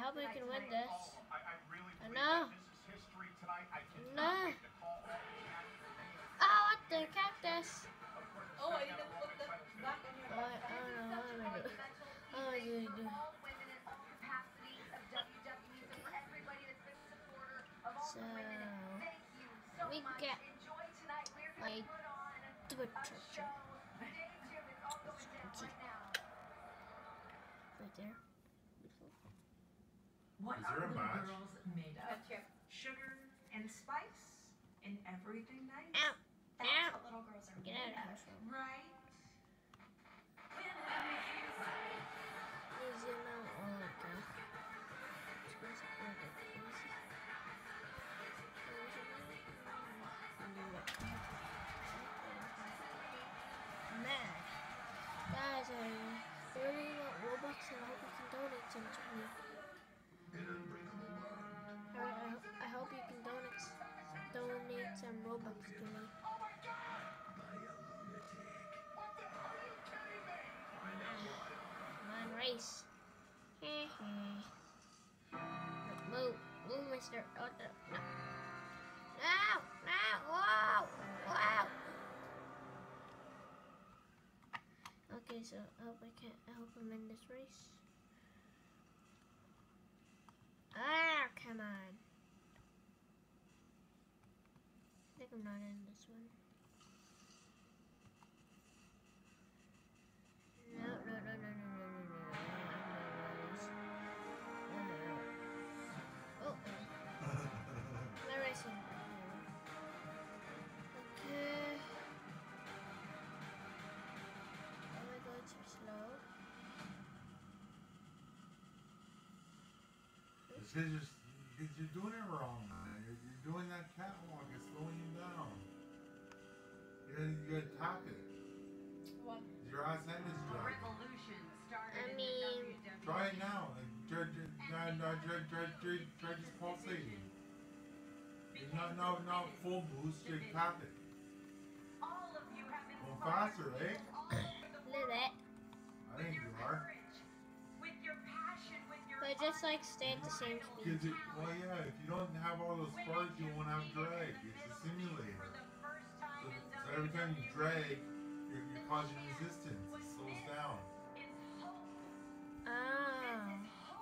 hope we can win this. No. No. Oh, what the cactus? Oh, I didn't put that back on your I don't know what I'm gonna do. Oh, I do. So we get my Twitter. Right there. Beautiful. What are little match? girls made of? Sugar and spice in everything nice. Ow. That's Ow. what little girls are Get made out of. of here. Right? Easy amount. Oh, okay. Man, guys, I really want Robux and I hope you can donate some to me. I hope you can donate some Robux to me. Come on, race. Move, mister. Oh, no. Whoa. Okay, so I hope I'm in this race. Ah, come on. I think I'm not in this one. No. Oh. My racing. Okay. Oh my god, too slow. Because you're doing it wrong, man. You're doing that catwalk. It's slowing you down. You gotta tap it. What? Your ass end is dry. Revolution started in the WWE. Try it now. Try just pulsating. It's not full boost. Just tap it. All of you have been Going faster, eh? Little bit. I think you are. With your passion, with your But just like stay at the same speed. Well, yeah, if you don't have all those sparks, you won't have drag. It's a simulator. So every time you drag, you're causing resistance. It slows down. Oh.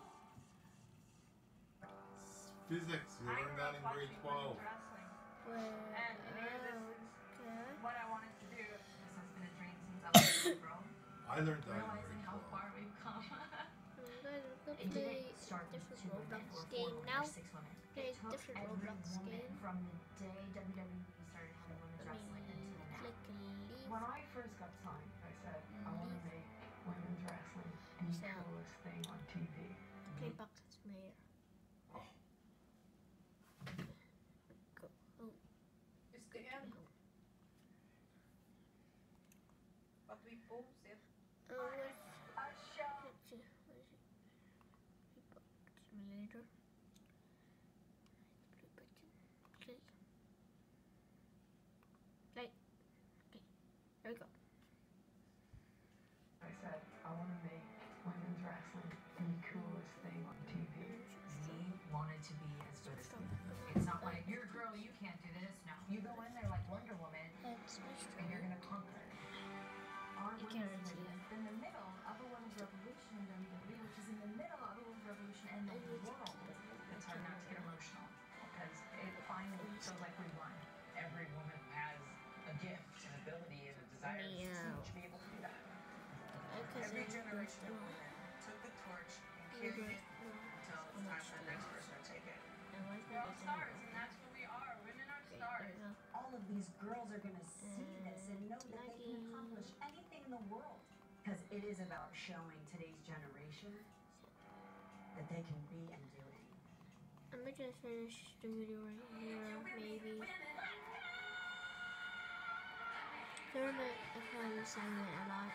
It's physics. You learned that in grade 12. And Okay. what I wanted to do. This has been a dream since I was a little girl. I learned that in Realizing grade how 12. far we've come. We're gonna play a different Roblox game now. Play a different Roblox game. From the day WWE started having women's wrestling until now. Click leave. When I first got signed, I said, I want to make women's wrestling the coolest thing on TV. Play boxes mayor. Oh. Go. Oh. It's the end. But we pause it. Let's see. What is it? Box simulator. Blue button. Click. Play. Okay. There we go. I said, I want to make women's wrestling the coolest thing on TV. He wanted to be as good as me. It's not like, you're a girl, you can't do this. No, you go in there like Wonder Woman, That's my and you're stream. gonna conquer. Our You women's can't division see. is in the middle of a women's revolution in WWE, which is in the middle of a women's revolution in the world. It's hard not to get emotional because it finally feels like we won. Every woman has a gift, an ability, and a desire to be able to do that. Every generation of women took the torch and carried it until it's time for the next person to take it. We're all stars, and that's what we are. Women are stars. All of these girls are going to see this and know that they can accomplish anything in the world. Because it is about showing today's generation that they can be and do anything. I'm gonna finish the video right here, maybe. Tournament, I probably saying it a lot.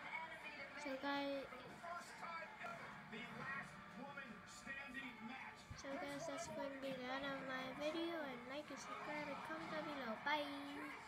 So guys, So guys, that's going to be the end of my video, and like and subscribe and comment down below. Bye!